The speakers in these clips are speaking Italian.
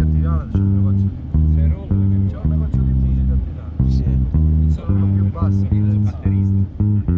a Tirana c'è un negozio di musica. C'è un negozio di musica a Tirana. Sì. Sono quello più basso. Il batterista.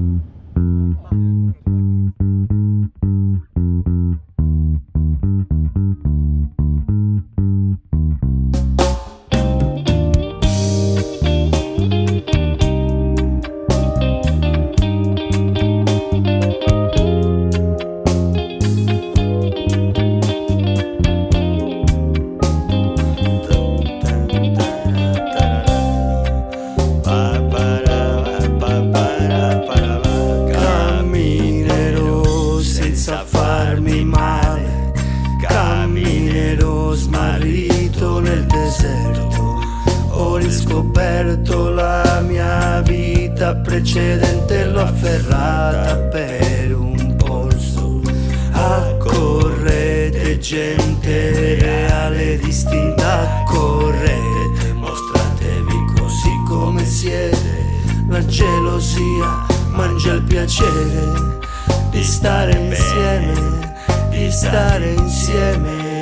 Farmi male, camminerò smarrito nel deserto. Ho riscoperto la mia vita precedente, l'ho afferrata per un polso. Accorrete gente reale, distinta, accorrete, mostratevi così come siete. La gelosia mangia il piacere di stare insieme, di stare insieme.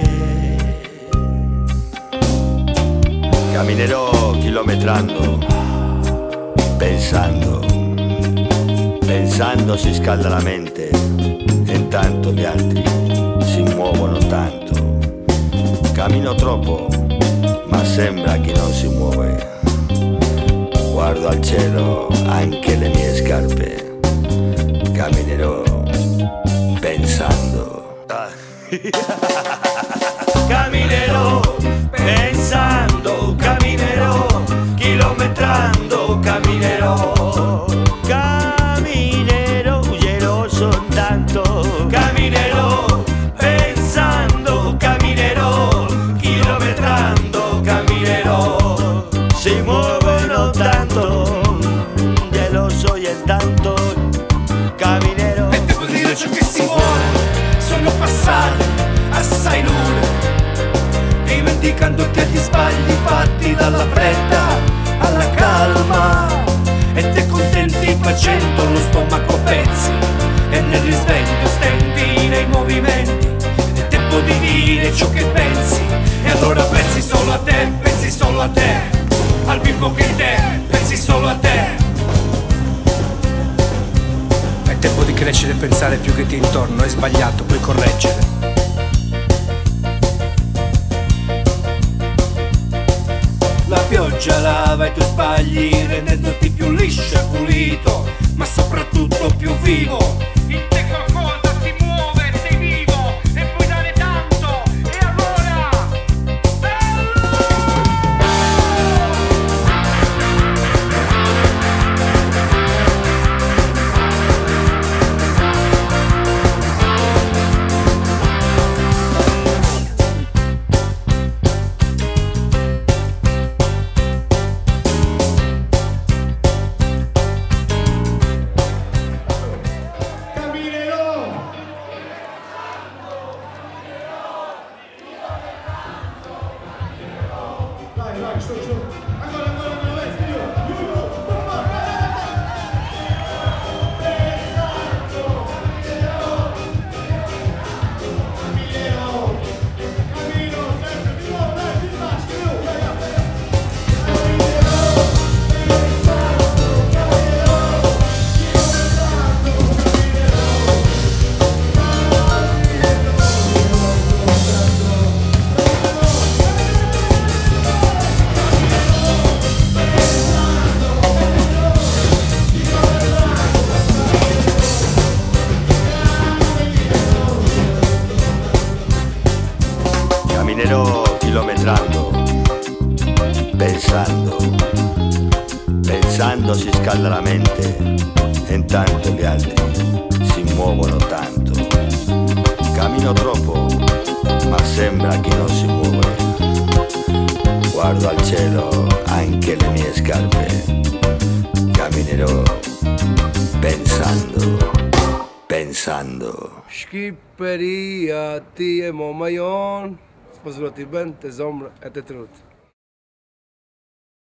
Camminerò chilometrando, pensando si scalda la mente e intanto gli altri si muovono tanto. Cammino troppo, ma sembra che non si muove. Guardo al cielo anche le mie scarpe. Camminerò pensando. Camminerò pensando, camminerò chilometrando, camminerò. Camminerò geloso tanto. Camminerò pensando, camminerò chilometrando, camminerò. Si muovono tanto, geloso e intanto camminerò. E devo dire ciò che si vuole. Sono passati assai lune, dimenticando che gli sbagli fatti dalla fretta alla calma. E te contenti facendo lo stomaco a pezzi, e nel risveglio stendi nei movimenti. È tempo di dire ciò che pensi, e allora pensi solo a te, pensi solo a te, al bimbo che in te, pensi solo a te. È tempo di crescere e pensare più che ti intorno. È sbagliato, puoi correggere. La pioggia lava i tuoi sbagli, rendendoti più liscio e pulito, ma soprattutto più vivo. In te qualcosa si muove, sei vivo e puoi dare tanto. E allora Vai, show. Agora, let's go. Cammino sempre più avanti, Camminerò chilometrando, pensando si scalda la mente, e intanto gli altri si muovono tanto. Cammino troppo, ma sembra che non si muove. Guardo al cielo anche le mie scarpe. Camminerò pensando. Schipperia, ti emo majon. Pozvati ben, te zombra, et te trut.